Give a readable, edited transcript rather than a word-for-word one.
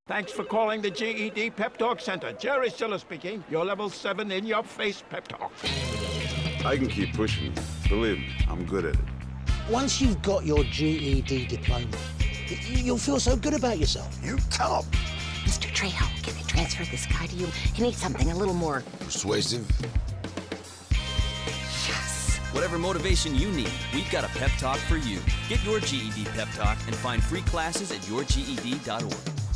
Thanks for calling the GED Pep Talk Center. Jerry Siller speaking. Your level 7 in-your-face pep talk. I can keep pushing. Believe me, I'm good at it. Once you've got your GED diploma, you'll feel so good about yourself. You tell him. Mr. Trejo, can I transfer this guy to you? He needs something a little more Persuasive. yes. Whatever motivation you need, we've got a pep talk for you. Get your GED pep talk and find free classes at yourged.org.